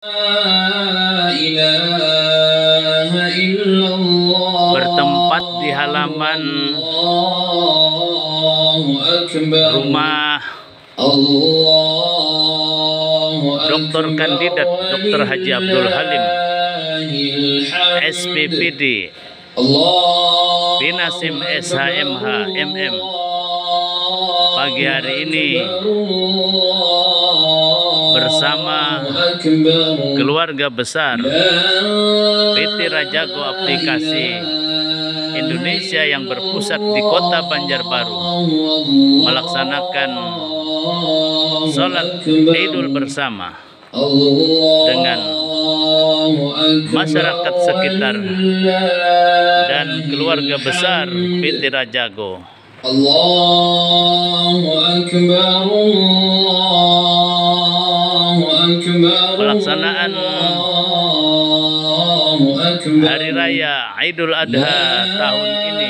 bertempat di halaman rumah Dr. Kandidat Dr. Haji Abdul Halim SPPD Binasim SHMH MM. Pagi hari ini bersama keluarga besar PT Rajago Aplikasi Indonesia yang berpusat di Kota Banjarbaru melaksanakan sholat Idul bersama dengan masyarakat sekitar dan keluarga besar PT Rajago. Pelaksanaan Hari Raya Idul Adha tahun ini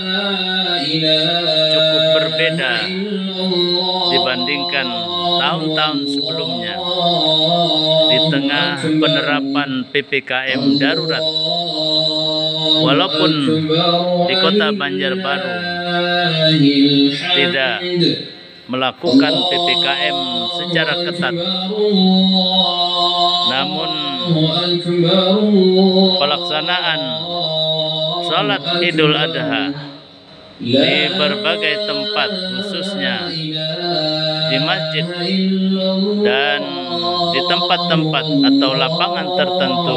cukup berbeda dibandingkan tahun-tahun sebelumnya. Di tengah penerapan PPKM darurat, walaupun di Kota Banjarbaru tidak melakukan PPKM secara ketat, namun pelaksanaan sholat Idul Adha di berbagai tempat, khususnya di masjid dan di tempat-tempat atau lapangan tertentu,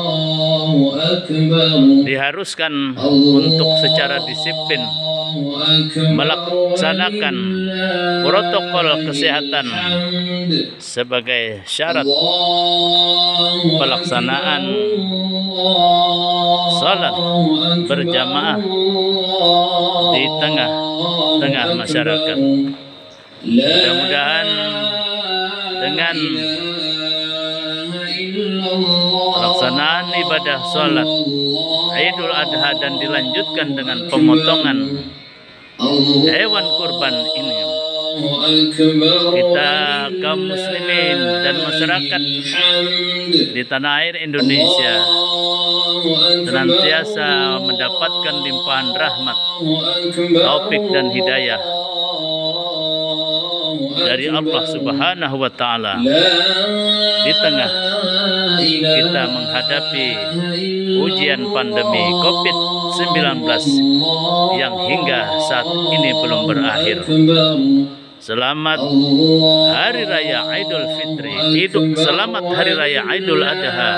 diharuskan untuk secara disiplin melaksanakan protokol kesehatan sebagai syarat pelaksanaan salat berjamaah di tengah-tengah masyarakat. Mudah-mudahan dengan pelaksanaan ibadah sholat Idul Adha dan dilanjutkan dengan pemotongan hewan kurban ini, kita kaum muslimin dan masyarakat di tanah air Indonesia senantiasa mendapatkan limpahan rahmat, taufik dan hidayah dari Allah Subhanahu wa Ta'ala di tengah kita menghadapi ujian pandemi COVID-19 yang hingga saat ini belum berakhir. Selamat Hari Raya Idul Fitri, selamat Hari Raya Idul Adha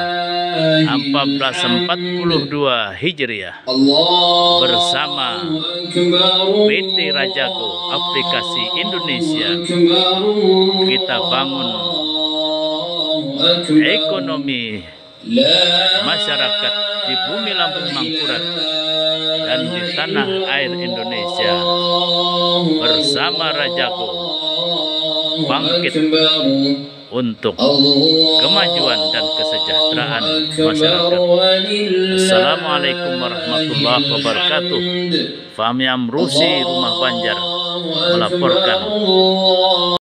1442 Hijriah bersama PT Rajago Aplikasi Indonesia. Kita bangun ekonomi masyarakat di bumi Lampung Mangkurat dan di tanah air Indonesia bersama Rajago bangkit untuk kemajuan dan kesejahteraan masyarakat. Assalamualaikum warahmatullahi wabarakatuh. Fahmi Amrusi, Rumah Banjar melaporkan.